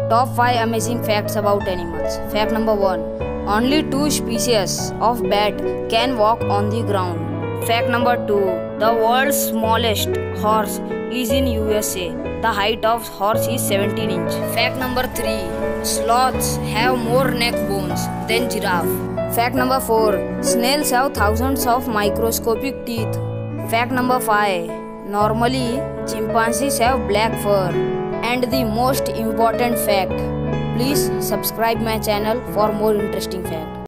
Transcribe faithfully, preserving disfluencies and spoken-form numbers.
Top five amazing facts about animals. Fact number one. Only two species of bat can walk on the ground. Fact number two. The world's smallest horse is in U S A. The height of horse is seventeen inch. Fact number three. Sloths have more neck bones than giraffe. Fact number four. Snails have thousands of microscopic teeth. Fact number five. Normally, chimpanzees have black fur. And the most important fact, please subscribe my channel for more interesting facts.